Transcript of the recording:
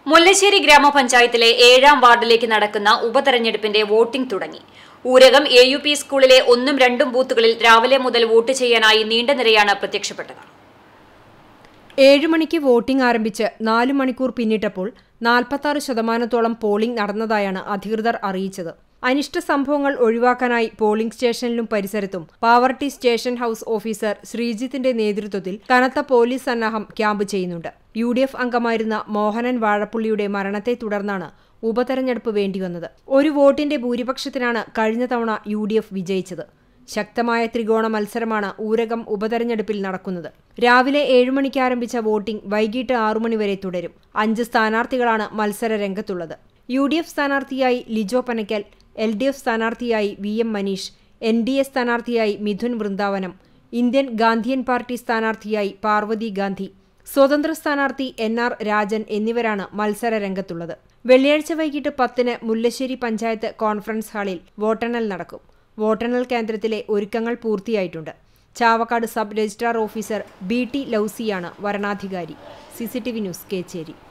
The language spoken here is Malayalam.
മുല്ലശ്ശേരി ഗ്രാമപഞ്ചായത്തിലെ 7ാം വാർഡിലേക്ക് നടക്കുന്ന ഉപതെരഞ്ഞെടുപ്പിന്റെ വോട്ടിംഗ് തുടങ്ങി. ഊരകം AUP സ്കൂളിലെ 1ഉം 2ഉം ബൂത്തുകളിൽ രാവിലെ മുതൽ വോട്ട് ചെയ്യാനായി നീണ്ട നിരയാണ് പ്രത്യക്ഷപ്പെട്ടത്. 7 മണിക്ക് വോട്ടിംഗ് ആരംഭിച്ച് 4 മണിക്കൂർ പിന്നിട്ടപ്പോൾ 46% പോളിംഗ് നടന്നതായാണ് അധികൃതർ അറിയിച്ചത്. അനിഷ്ട സംഭവങ്ങൾ ഒഴിവാക്കാനായി പോളിംഗ് സ്റ്റേഷനിലും പരിസരത്തും പാവർട്ടി സ്റ്റേഷൻ ഹൌസ് ഓഫീസർ ശ്രീജിത്തിന്റെ നേതൃത്വത്തിൽ കനത്ത പോലീസ് സന്നാഹം ക്യാമ്പ് ചെയ്യുന്നുണ്ട്. UDF അംഗമായിരുന്ന മോഹനൻ വാഴപ്പുള്ളിയുടെ മരണത്തെ തുടർന്നാണ് ഉപതെരഞ്ഞെടുപ്പ് വേണ്ടിവന്നത്. ഒരു വോട്ടിന്റെ ഭൂരിപക്ഷത്തിനാണ് കഴിഞ്ഞ തവണ UDF വിജയിച്ചത്. ശക്തമായ ത്രികോണ മത്സരമാണ് ഊരകം ഉപതെരഞ്ഞെടുപ്പിൽ നടക്കുന്നത്. രാവിലെ 7 മണിക്ക് ആരംഭിച്ച വോട്ടിംഗ് വൈകിട്ട് 6 മണി വരെ തുടരും. 5 സ്ഥാനാർത്ഥികളാണ് മത്സര രംഗത്തുള്ളത്. UDF സ്ഥാനാർത്ഥിയായി ലിജോ പനക്കൽ, LDF സ്ഥാനാർത്ഥിയായി VM മനീഷ്, NDA സ്ഥാനാർത്ഥിയായി മിഥുൻ വൃന്ദാവനം, ഇന്ത്യൻ ഗാന്ധിയൻ പാർട്ടി സ്ഥാനാർത്ഥിയായി പാർവതി ഗാന്ധി, സ്വതന്ത്ര സ്ഥാനാർത്ഥി NR രാജൻ എന്നിവരാണ് മത്സര രംഗത്തുള്ളത്. വെള്ളിയാഴ്ച വൈകിട്ട് 10-ന് മുല്ലശ്ശേരി പഞ്ചായത്ത് കോൺഫറൻസ് ഹാളിൽ വോട്ടെണ്ണൽ നടക്കും. വോട്ടെണ്ണൽ കേന്ദ്രത്തിലെ ഒരുക്കങ്ങൾ പൂർത്തിയായിട്ടുണ്ട്. Chavakkad sub registrar officer BT ലൌസിയാണ് വരണാധികാരി. CCTV news Kecheri.